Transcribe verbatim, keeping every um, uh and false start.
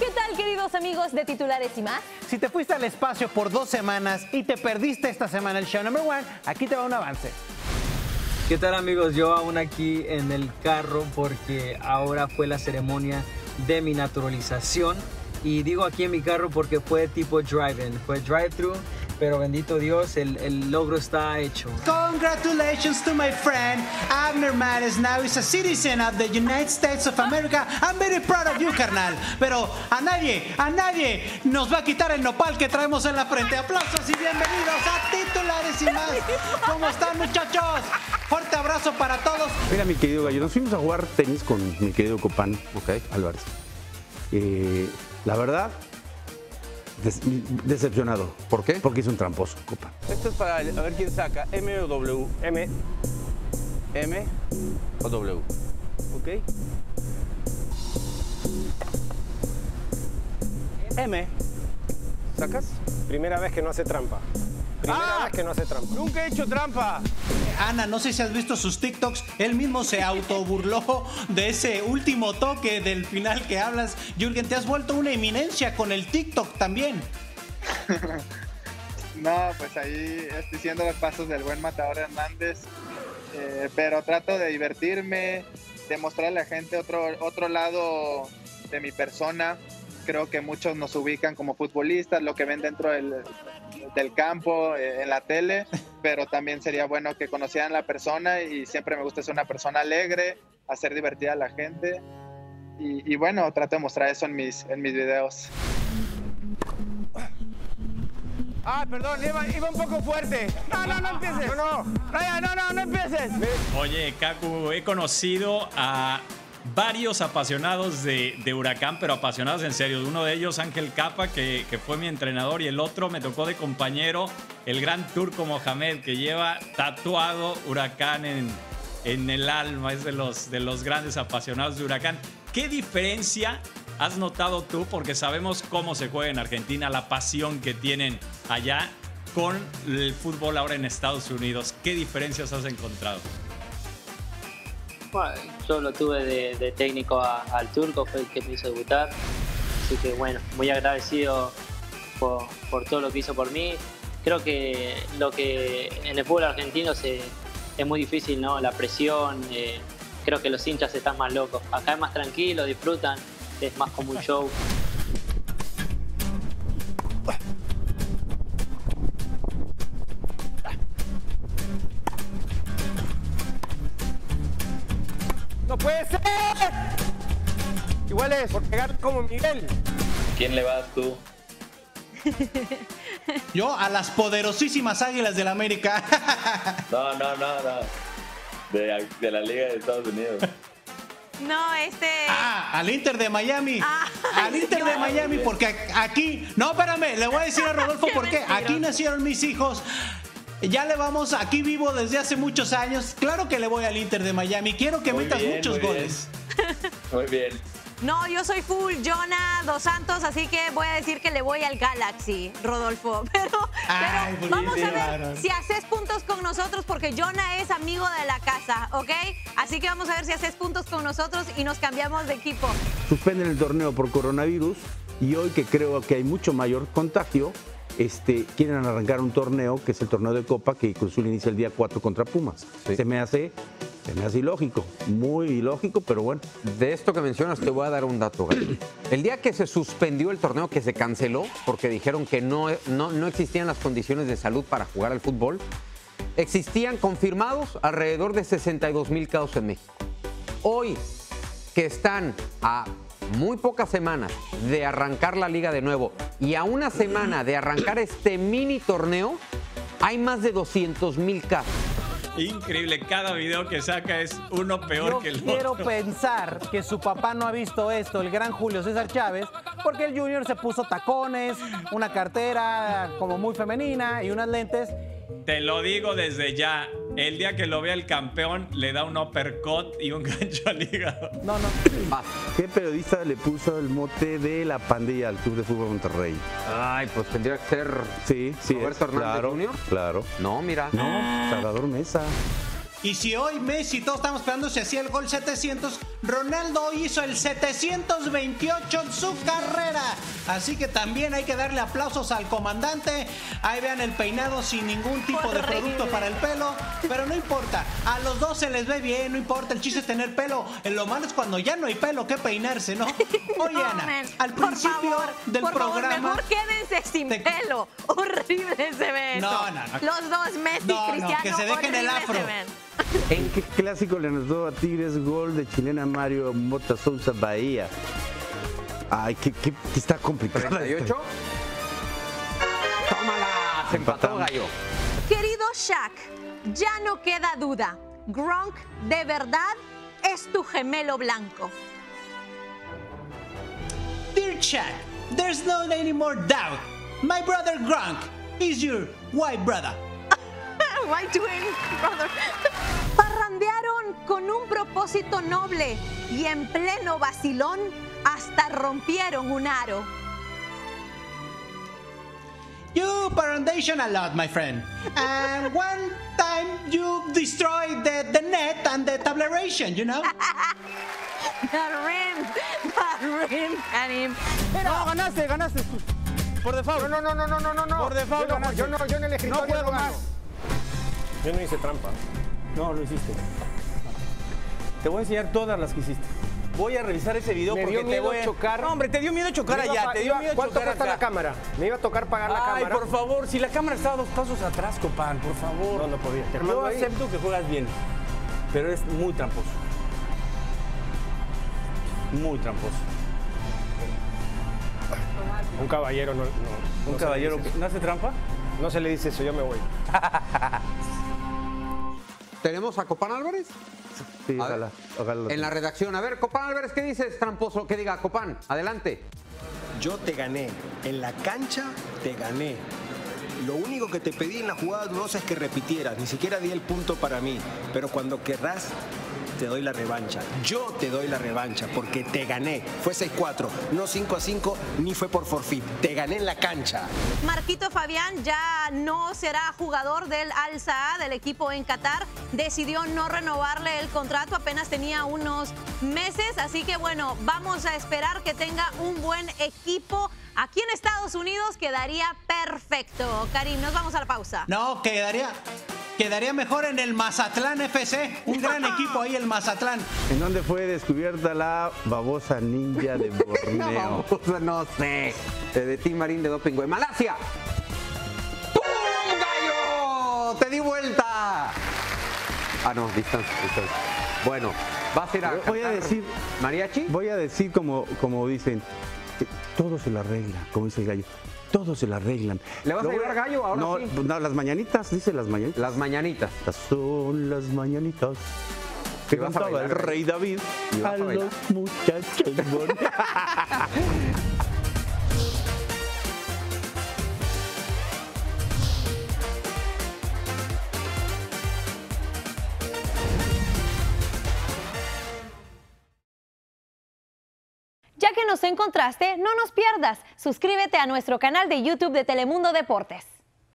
¿Qué tal, queridos amigos de Titulares y Más? Si te fuiste al espacio por dos semanas y te perdiste esta semana el show number one, aquí te va un avance. ¿Qué tal, amigos? Yo aún aquí en el carro porque ahora fue la ceremonia de mi naturalización. Y digo aquí en mi carro porque fue tipo drive-in, fue drive-thru, pero bendito Dios, el, el logro está hecho. Congratulations to my friend Abner Mares. Now is a citizen of the United States of America. I'm very proud of you, carnal. Pero a nadie, a nadie nos va a quitar el nopal que traemos en la frente. Aplausos y bienvenidos a Titulares y Más. ¿Cómo están, muchachos? Fuerte abrazo para todos. Mira, mi querido Gallo, nos fuimos a jugar tenis con mi querido Copán, okay, Álvarez. Eh, la verdad, des decepcionado. ¿Por qué? Porque hizo un tramposo, Copán. Esto es para a ver quién saca, M o W. M, M o W. ¿Ok? M. ¿Sacas? Primera vez que no hace trampa. Primera ¡Ah! vez que no hace trampa. Nunca he hecho trampa. Ana, no sé si has visto sus TikToks, él mismo se autoburló de ese último toque del final que hablas. Jürgen, te has vuelto una eminencia con el TikTok también. No, pues ahí estoy siguiendo los pasos del buen Matador Hernández, eh, pero trato de divertirme, de mostrarle a la gente otro, otro lado de mi persona. Creo que muchos nos ubican como futbolistas, lo que ven dentro del, del campo, eh, en la tele, pero también sería bueno que conocieran la persona y siempre me gusta ser una persona alegre, hacer divertida a la gente y, y bueno, trato de mostrar eso en mis, en mis videos. Ah, perdón, iba, iba un poco fuerte. No, no, no empieces. No, no, no, no, no, no empieces. Oye, Cacu, he conocido a varios apasionados de, de Huracán, pero apasionados en serio. Uno de ellos, Ángel Capa, que, que fue mi entrenador, y el otro me tocó de compañero, el gran Turco Mohamed, que lleva tatuado Huracán en, en el alma. Es de los, de los grandes apasionados de Huracán. ¿Qué diferencia has notado tú? Porque sabemos cómo se juega en Argentina, la pasión que tienen allá con el fútbol ahora en Estados Unidos. ¿Qué diferencias has encontrado? Bueno, yo lo tuve de, de técnico a, al Turco, fue el que me hizo debutar. Así que bueno, muy agradecido por, por todo lo que hizo por mí. Creo que lo que en el fútbol argentino se, es muy difícil, ¿no? La presión, eh, creo que los hinchas están más locos. Acá es más tranquilo, disfrutan, es más como un show. ¡No puede ser! Igual es, por pegar como Miguel. ¿Quién le vas tú? Yo a las poderosísimas Águilas del América. No, no, no, no. De, de la Liga de Estados Unidos. No, este... Ah, al Inter de Miami. Ah, al Inter de Miami, porque aquí... No, espérame, le voy a decir a Rodolfo por qué. Aquí nacieron mis hijos. Ya le vamos, aquí vivo desde hace muchos años. Claro que le voy al Inter de Miami. Quiero que Muy metas bien, muchos muy goles. Bien. Muy bien. No, yo soy full Jonah Dos Santos, así que voy a decir que le voy al Galaxy, Rodolfo. Pero, Ay, pero vamos a ver claro. si haces puntos con nosotros, porque Jonah es amigo de la casa, ¿ok? Así que vamos a ver si haces puntos con nosotros y nos cambiamos de equipo. Suspenden el torneo por coronavirus y hoy que creo que hay mucho mayor contagio, Este, quieren arrancar un torneo que es el torneo de Copa que Cruz Azul inicia el día cuatro contra Pumas. Sí. Se me hace, se me hace ilógico, muy ilógico, pero bueno. De esto que mencionas te voy a dar un dato, Gary. El día que se suspendió el torneo, que se canceló porque dijeron que no, no, no existían las condiciones de salud para jugar al fútbol, existían confirmados alrededor de sesenta y dos mil casos en México. Hoy, que están a muy pocas semanas de arrancar la liga de nuevo y a una semana de arrancar este mini torneo, hay más de doscientos mil casos. Increíble, cada video que saca es uno peor Yo que el quiero otro. pensar que su papá no ha visto esto, el gran Julio César Chávez, porque el Junior se puso tacones, una cartera como muy femenina y unas lentes. Te lo digo desde ya. El día que lo vea el campeón, le da un uppercut y un gancho al hígado. No, no. ¿Qué periodista le puso el mote de la pandilla al Club de Fútbol Monterrey? Ay, pues tendría que ser Sí, sí. Roberto es, Hernández claro, Junior. Claro. No, mira. No, Salvador Mesa. Y si hoy Messi, todos estamos esperando si hacía el gol setecientos, Ronaldo hoy hizo el setecientos veintiocho en su carrera. Así que también hay que darle aplausos al comandante. Ahí vean el peinado sin ningún tipo de producto para el pelo. Pero no importa, a los dos se les ve bien, no importa. El chiste es tener pelo. Lo malo es cuando ya no hay pelo que peinarse, ¿no? Oye, No, Ana, man, al por principio favor, del por programa... Favor, mejor quédense sin te- pelo. Horrible se ve eso. No, no, no. Los dos, Messi, No, no, Cristiano, que se dejen el horrible afro. se ven. ¿En qué clásico le anotó a Tigres gol de chilena Mario Mota Sousa Bahía? Ay, que, que, que está complicado. ¿treinta y ocho? ¡Tómala! Se empató Empatamos. Gallo. Querido Shaq, ya no queda duda. Gronk, de verdad, es tu gemelo blanco. Dear Shaq, there's no any more doubt. My brother Gronk is your white brother. White twin, brother. Parrandearon con un propósito noble y en pleno vacilón hasta rompieron un aro. You parandation a lot, my friend. And one time you destroyed the, the net and the tableration, you know? The rim, the rim, Karim. No, ganaste, ganaste. Por default. No, no, no, no, no, no, no. Por default, Yo no, ganaste. yo no, yo en el escritorio No puedo no gano. más. Yo no hice trampa. No, lo hiciste. Te voy a enseñar todas las que hiciste. Voy a revisar ese video Me porque dio te miedo voy a... chocar. No, hombre, te dio miedo chocar Me iba allá, pa- te dio iba- miedo ¿Cuánto chocar cuesta acá. la cámara? Me iba a tocar pagar la Ay, cámara. por favor, si la cámara estaba dos pasos atrás, Copán, por favor. No, no podía. Te Yo mando ahí. acepto que juegas bien, pero es muy tramposo. Muy tramposo. Un caballero no. no Un no se caballero le dice que no hace trampa. eso. No se le dice eso, yo me voy. ¿Tenemos a Copán Álvarez? Sí, A ojalá, ver, ojalá. en la redacción. A ver, Copán Álvarez, ¿qué dices, tramposo? Que diga, Copán, adelante. Yo te gané. En la cancha te gané. Lo único que te pedí en la jugada dudosa es que repitieras. Ni siquiera di el punto para mí. Pero cuando querrás, te doy la revancha. Yo te doy la revancha porque te gané. Fue seis cuatro, no cinco a cinco, ni fue por forfeit. Te gané en la cancha. Marquito Fabián ya no será jugador del Al Saad, del equipo en Qatar. Decidió no renovarle el contrato, apenas tenía unos meses. Así que bueno, vamos a esperar que tenga un buen equipo. Aquí en Estados Unidos quedaría perfecto. Karim, nos vamos a la pausa. No, quedaría, quedaría mejor en el Mazatlán F C. Un gran equipo ahí, el Mazatlán. ¿En dónde fue descubierta la babosa ninja de Borneo? No, no sé. Eh, De Tim Marín de Doping, güey. ¡Malasia! ¡Pum, gallo! ¡Te di vuelta! Ah, no, distancia, distancia. Bueno, vas a ir a Voy a cantar decir, ¿mariachi? voy a decir como, como dicen, que todo se lo arregla, como dice el gallo. Todo se lo arreglan. ¿Le vas Lo a voy llevar gallo ahora no, sí? No, las mañanitas, dice las mañanitas. Las mañanitas. Estas son las mañanitas que ¿Y vas a cantaba el bailar, rey David ¿Y vas a a bailar? los muchachos bonitos. Ya que nos encontraste, no nos pierdas. Suscríbete a nuestro canal de YouTube de Telemundo Deportes.